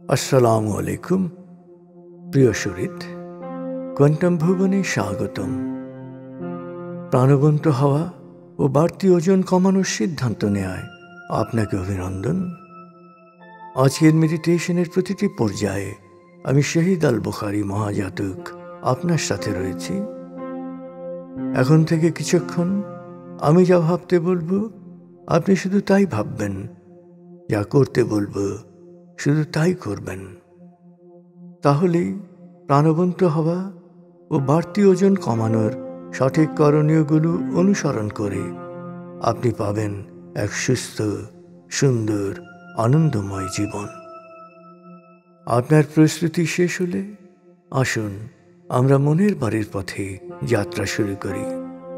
আসসালামু আলাইকুম প্রিয় শরীর, কোয়ান্টাম ভুবনে স্বাগতম। প্রাণবন্ত হওয়া ও বাড়তি ওজন কমানোর সিদ্ধান্ত নেয় আপনাকে অভিনন্দন। আজকের মেডিটেশনের প্রতিটি পর্যায়ে আমি শহীদ আল বুখারী মহাজাতক আপনার সাথে রয়েছি। এখন থেকে কিছুক্ষণ আমি যা ভাবতে বলবো আপনি শুধু তাই ভাববেন, যা করতে বলবো শুধু তাই করবেন। তাহলেই প্রাণবন্ত হওয়া ও বাড়তি ওজন কমানোর সঠিক করণীয়গুলো অনুসরণ করে আপনি পাবেন এক সুস্থ, সুন্দর, আনন্দময় জীবন। আপনার প্রস্তুতি শেষ হলে আসুন আমরা মনের বাড়ির পথে যাত্রা শুরু করি।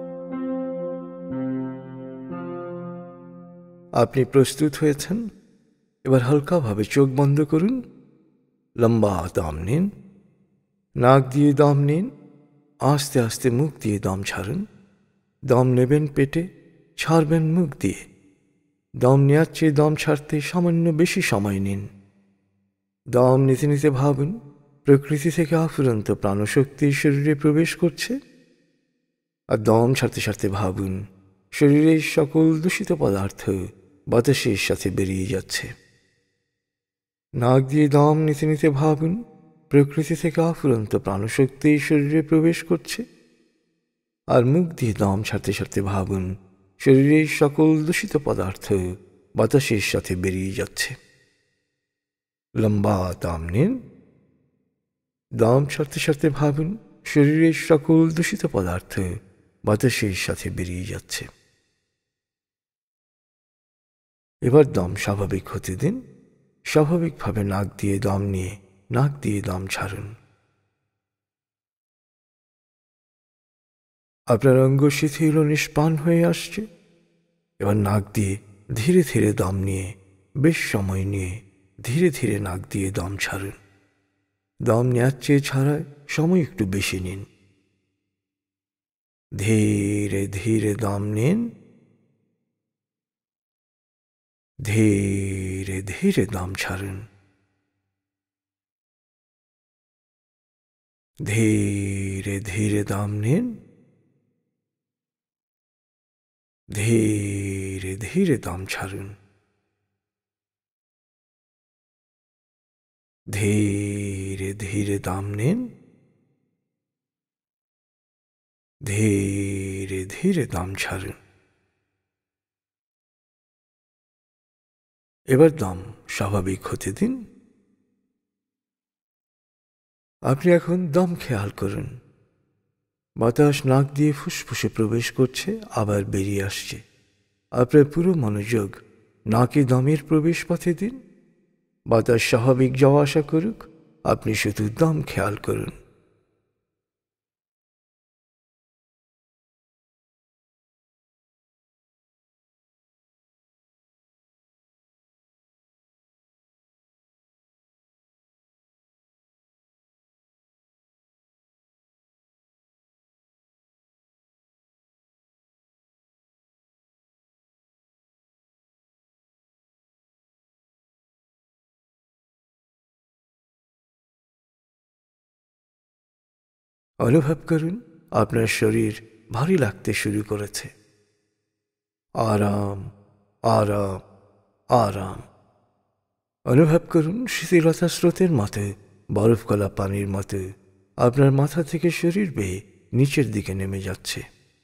আপনি প্রস্তুত হয়েছেন? এবার হালকাভাবে চোখ বন্ধ করুন। লম্বা দম নিন, নাক দিয়ে দম নিন, আস্তে আস্তে মুখ দিয়ে দম ছাড়ুন। দম নেবেন পেটে, ছাড়বেন মুখ দিয়ে। দম নেওয়ার চেয়ে দম ছাড়তে সামান্য বেশি সময় নিন। দম নিতে নিতে ভাবুন প্রকৃতি থেকে অফুরন্ত প্রাণশক্তি শরীরে প্রবেশ করছে, আর দম ছাড়তে ছাড়তে ভাবুন শরীরের সকল দূষিত পদার্থ বাতাসের সাথে বেরিয়ে যাচ্ছে। নাক দিয়ে দম নিতে নিতে ভাবুন প্রকৃতি থেকে অফুরন্ত প্রাণশক্তি শরীরে প্রবেশ করছে, আর মুখ দিয়ে দম ছাড়তে ছাড়তে ভাবুন শরীরের সকল দূষিত পদার্থ বাতাসের সাথে বেরিয়ে যাচ্ছে। লম্বা দম নিন, দম ছাড়তে ছাড়তে ভাবুন শরীরের সকল দূষিত পদার্থ বাতাসের সাথে বেরিয়ে যাচ্ছে। এবার দম স্বাভাবিক হতে দিন। স্বাভাবিকভাবে নাক দিয়ে দম নিয়ে নাক দিয়ে দম ছাড়ুন। আপনার অঙ্গ শিথিল ও নিষ্প্রাণ হয়ে আসছে। এবার নাক দিয়ে ধীরে ধীরে দম নিয়ে বেশ সময় নিয়ে ধীরে ধীরে নাক দিয়ে দম ছাড়ুন। দম নেওয়ার চেয়ে ছাড়ায় সময় একটু বেশি নিন। ধীরে ধীরে দম নিন, ধীরে ধীরে দম ছাড়ুন। ধীরে ধীরে দম নিন, ধীরে ধীরে দম ছাড়ুন। ধীরে ধীরে দম নিন, ধীরে ধীরে দম ছাড়ুন। এবার দম স্বাভাবিক হতে দিন। আপনি এখন দম খেয়াল করুন। বাতাস নাক দিয়ে ফুসফুসে প্রবেশ করছে, আবার বেরিয়ে আসছে। আপনার পুরো মনোযোগ নাকে দমের প্রবেশ পথে দিন। বাতাস স্বাভাবিক যাওয়া আসা করুক, আপনি শুধু দম খেয়াল করুন। অনুভব করুন আপনার শরীর ভারী লাগতে শুরু করেছে। আরাম, আরাম, আরাম। অনুভব করুন শিথিলতা স্রোতের মতো, বরফ গলা পানির মতো আপনার মাথা থেকে শরীর বেয়ে নিচের দিকে নেমে যাচ্ছে।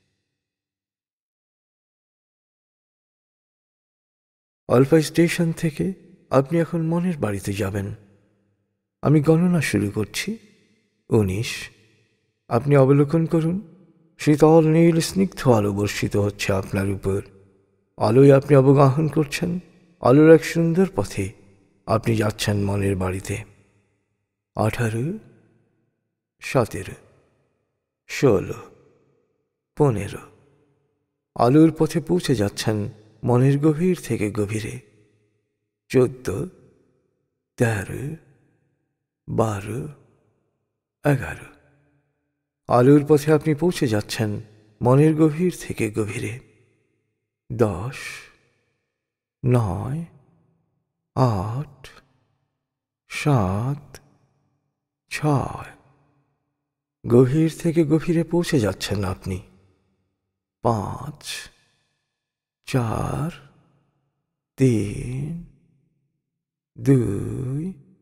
আলফা স্টেশন থেকে আপনি এখন মনের বাড়িতে যাবেন। আমি গণনা শুরু করছি। 19। আপনি অবলোকন করুন শীতল নীল স্নিগ্ধ আলো বর্ষিত হচ্ছে আপনার উপর। আলোয় আপনি অবগাহন করছেন আলোর এক সুন্দর পথে। আপনি যাচ্ছেন মনের বাড়িতে। 18, 17, 16, 15। আলোর পথে পৌঁছে যাচ্ছেন মনের গভীর থেকে গভীরে। 14, 13, 12, 11। আলোর পথে আপনি পৌঁছে যাচ্ছেন মনের গভীর থেকে গভীরে। 10, 9, 8, সাত, ছয়। গভীর থেকে গভীরে পৌঁছে যাচ্ছেন আপনি। পাঁচ, চার, তিন, দুই,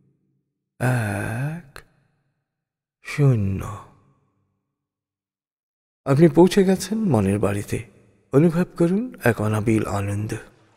এক, শূন্য। আপনি পৌঁছে গেছেন মনের বাড়িতে। অনুভব করুন এক অনাবিল আনন্দ।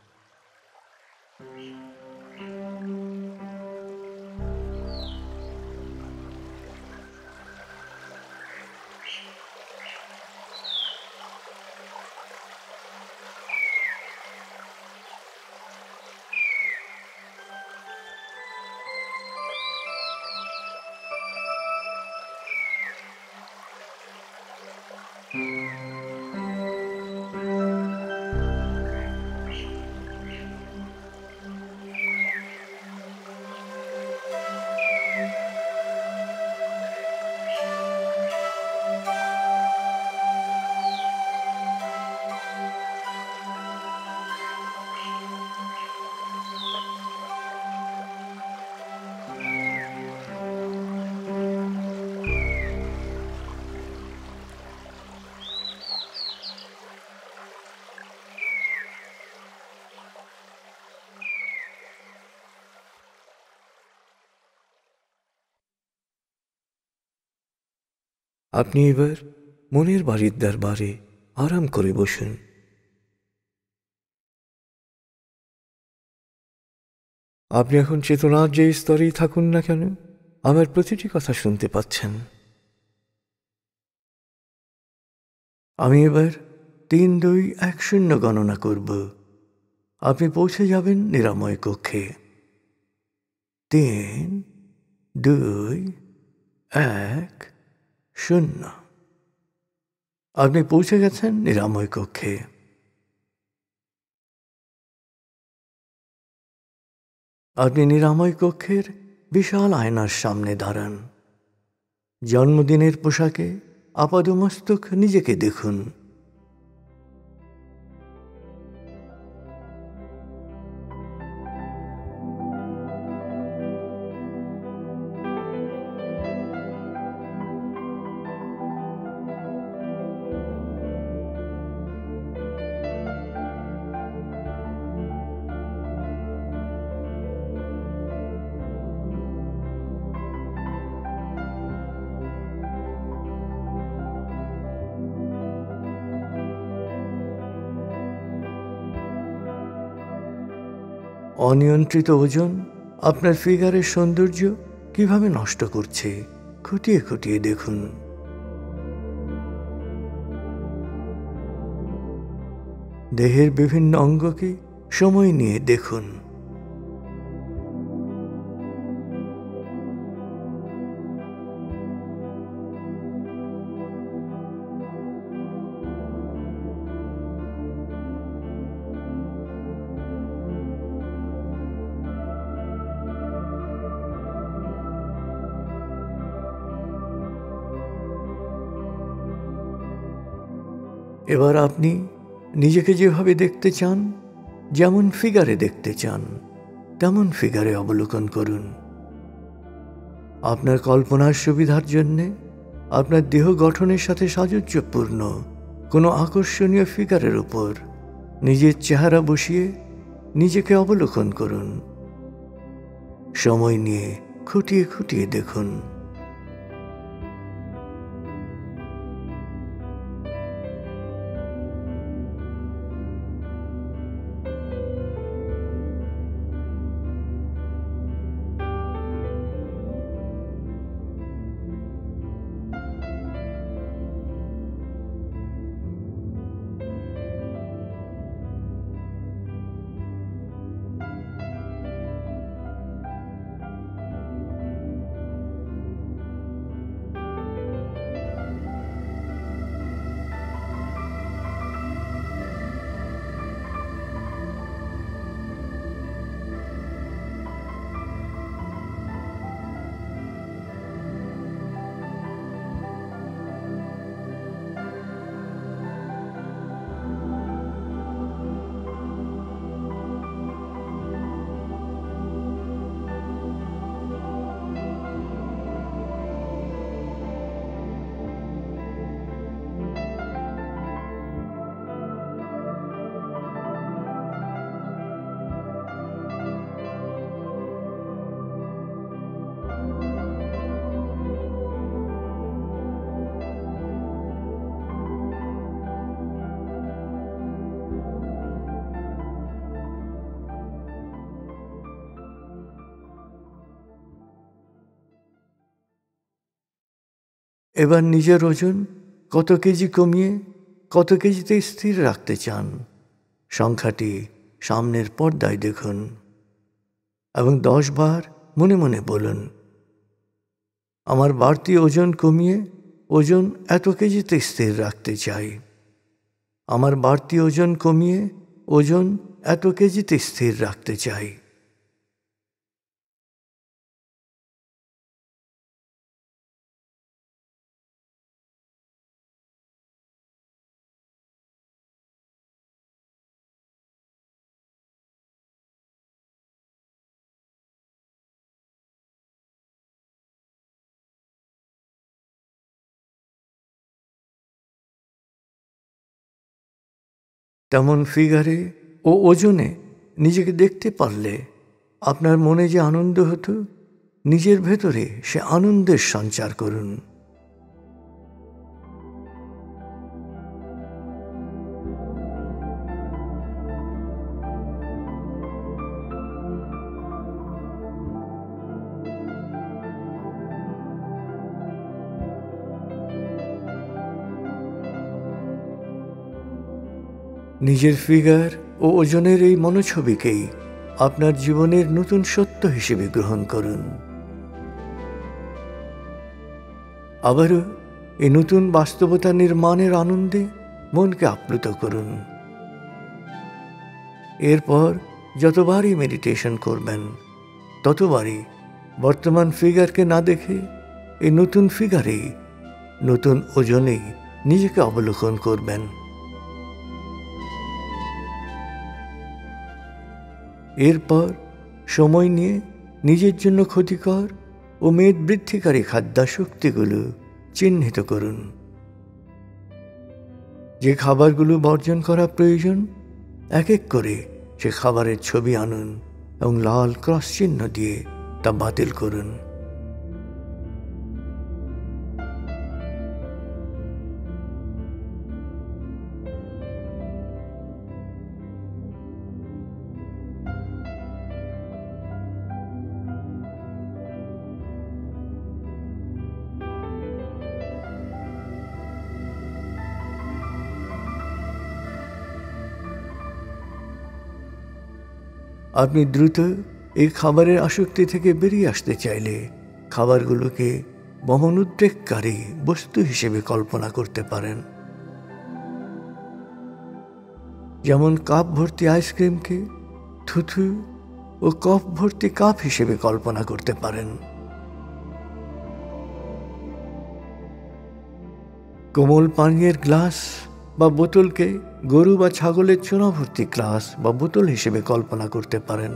আপনি এবার মনের বাড়ির দরবারে আরাম করে বসুন। আপনি এখন চেতনার যে স্তরেই থাকুন না কেন, আমার প্রতিটি কথা শুনতে পাচ্ছেন। আমি এবার 3, 2, 1, 0 গণনা করব। আপনি পৌঁছে যাবেন নিরাময় কক্ষে। 3, 2, 1, 0। আপনি পৌঁছে গেছেন নিরাময় কক্ষে। আপনি নিরাময় কক্ষের বিশাল আয়নার সামনে দাঁড়ান। জন্মদিনের পোশাকে আপাদমস্তক নিজেকে দেখুন। অনিয়ন্ত্রিত ওজন আপনার ফিগারের সৌন্দর্য কিভাবে নষ্ট করছে খুঁটিয়ে খুঁটিয়ে দেখুন। দেহের বিভিন্ন অঙ্গকে সময় নিয়ে দেখুন। এবার আপনি নিজেকে যেভাবে দেখতে চান, যেমন ফিগারে দেখতে চান, তেমন ফিগারে অবলোকন করুন। আপনার কল্পনার সুবিধার জন্যে আপনার দেহ গঠনের সাথে সাযুজ্যপূর্ণ কোনো আকর্ষণীয় ফিগারের উপর নিজের চেহারা বসিয়ে নিজেকে অবলোকন করুন। সময় নিয়ে খুঁটিয়ে খুঁটিয়ে দেখুন। এবার নিজের ওজন কত কেজি কমিয়ে কত কেজিতে স্থির রাখতে চান সংখ্যাটি সামনের পর্দায় দেখুন এবং 10 বার মনে মনে বলুন, আমার বাড়তি ওজন কমিয়ে ওজন এত কেজিতে স্থির রাখতে চাই। আমার বাড়তি ওজন কমিয়ে ওজন এত কেজিতে স্থির রাখতে চাই। তেমন ফিগারে ও ওজনে নিজেকে দেখতে পারলে আপনার মনে যে আনন্দ হতো, নিজের ভেতরে সে আনন্দের সঞ্চার করুন। নিজের ফিগার ও ওজনের এই মনোছবিকেই আপনার জীবনের নতুন সত্য হিসেবে গ্রহণ করুন। আবারও এই নতুন বাস্তবতা নির্মাণের আনন্দে মনকে আপ্লুত করুন। এরপর যতবারই মেডিটেশন করবেন ততবারই বর্তমান ফিগারকে না দেখে এই নতুন ফিগারেই, নতুন ওজনেই নিজেকে অবলোকন করবেন। এরপর সময় নিয়ে নিজের জন্য ক্ষতিকর ও মেদ বৃদ্ধিকারী খাদ্যাসক্তিগুলো চিহ্নিত করুন। যে খাবারগুলো বর্জন করা প্রয়োজন এক এক করে সে খাবারের ছবি আনুন এবং লাল ক্রস চিহ্ন দিয়ে তা বাতিল করুন। আপনি দ্রুত এই খাবারের আসক্তি থেকে বেরিয়ে আসতে চাইলে খাবারগুলোকে মনোদ্রেককারী বস্তু হিসেবে কল্পনা করতে পারেন। যেমন কাপ ভর্তি আইসক্রিমকে থুথু ও কফ ভর্তি কাপ হিসেবে কল্পনা করতে পারেন। কোমল পানীয়ের গ্লাস বা বোতলকে গরু বা ছাগলের চোনা ভর্তি গ্লাস বা বোতল হিসেবে কল্পনা করতে পারেন।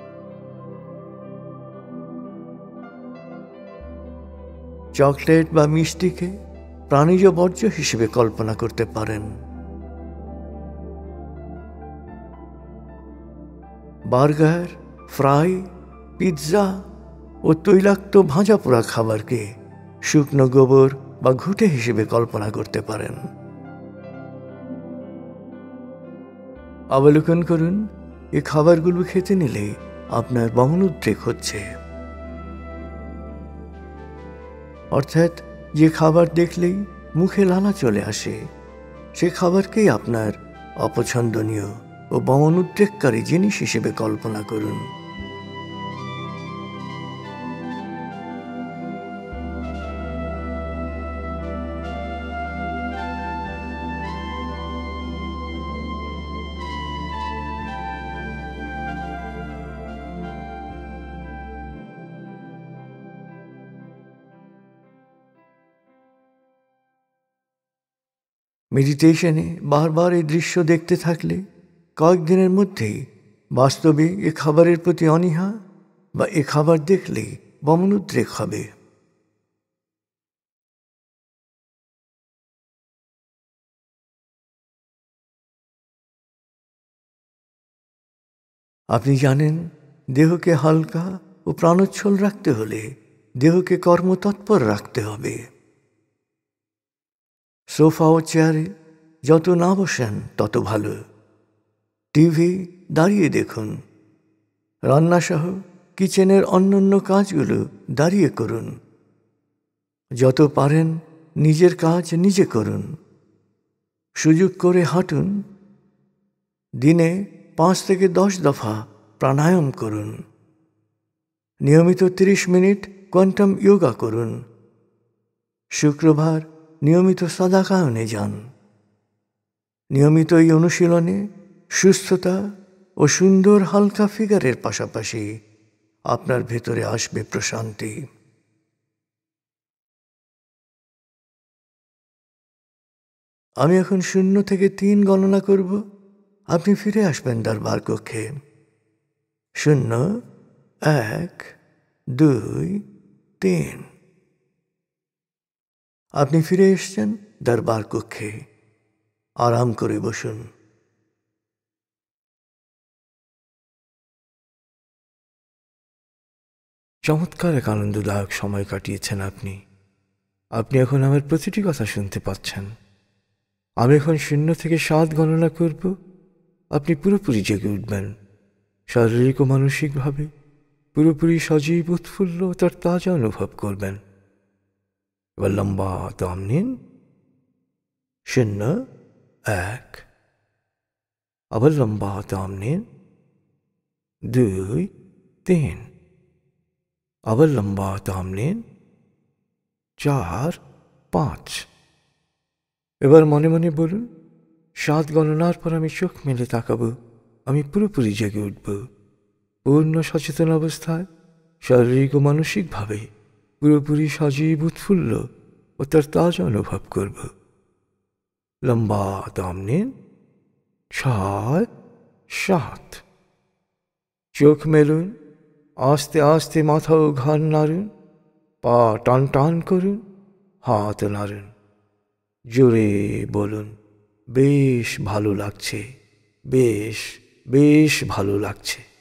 চকলেট বা মিষ্টিকে প্রাণীজ বর্জ্য হিসেবে কল্পনা করতে পারেন। বার্গার, ফ্রাই, পিৎজা ও তৈলাক্ত ভাজা পোড়া খাবারকে শুকনো গোবর বা ঘুঁটে হিসেবে কল্পনা করতে পারেন। অবলোকন করুন, এই খাবারগুলো খেতে নিলে আপনার মনোদ্রেক হচ্ছে। অর্থাৎ যে খাবার দেখলেই মুখে লালা চলে আসে সে খাবারকেই আপনার অপছন্দনীয় ও মনোদ্রেককারী জিনিস হিসেবে কল্পনা করুন। মেডিটেশনে বারবার এই দৃশ্য দেখতে থাকলে কয়েকদিনের মধ্যেই বাস্তবে এ খাবারের প্রতি অনীহা বা এ খাবার দেখলেই মনোদ্রেক হবে। আপনি জানেন, দেহকে হালকা ও প্রাণোচ্ছল রাখতে হলে দেহকে কর্মতৎপর রাখতে হবে। সোফা ও চেয়ারে যত না বসেন তত ভালো। টিভি দাঁড়িয়ে দেখুন। রান্নাসহ কিচেনের অন্যান্য কাজগুলো দাঁড়িয়ে করুন। যত পারেন নিজের কাজ নিজে করুন। সুযোগ করে হাঁটুন। দিনে 5 থেকে 10 দফা প্রাণায়াম করুন। নিয়মিত 30 মিনিট কোয়ান্টাম যোগা করুন। শুক্রবার নিয়মিত সাদাকায়নে যান। নিয়মিত এই অনুশীলনে সুস্থতা ও সুন্দর হালকা ফিগারের পাশাপাশি আপনার ভেতরে আসবে প্রশান্তি। আমি এখন 0 থেকে 3 গণনা করব। আপনি ফিরে আসবেন দরবার কক্ষে। 0, 1, 2, 3। আপনি ফিরে এসেছেন দরবার কক্ষে। আরাম করে বসুন। চমৎকার এক আনন্দদায়ক সময় কাটিয়েছেন আপনি। আপনি এখন আমার প্রতিটি কথা শুনতে পাচ্ছেন। আমি এখন 0 থেকে 7 গণনা করব। আপনি পুরোপুরি জেগে উঠবেন। শারীরিক ও মানসিকভাবে পুরোপুরি সজীব উৎফুল্ল তার তাজা অনুভব করবেন। এবার লম্বা দম নিন। 0, 1। আবার লম্বা দম নিন। 2, 3। আবার লম্বা দম নিন। 4, 5। এবার মনে মনে বলুন, 7 গণনার পর আমি চোখ মেলে তাকাবো। আমি পুরোপুরি জেগে উঠব। পূর্ণ সচেতন অবস্থায় শারীরিক ও মানসিকভাবে পুরোপুরি সজীব উৎফুল্ল ও তার তাজা অনুভব করব। লম্বা দম নিন। 6, 7। চোখ মেলুন। আস্তে আস্তে মাথা ও ঘাড় নাড়ুন। পা টান টান করুন। হাত নাড়ুন। জোরে বলুন, বেশ ভালো লাগছে, বেশ বেশ ভালো লাগছে।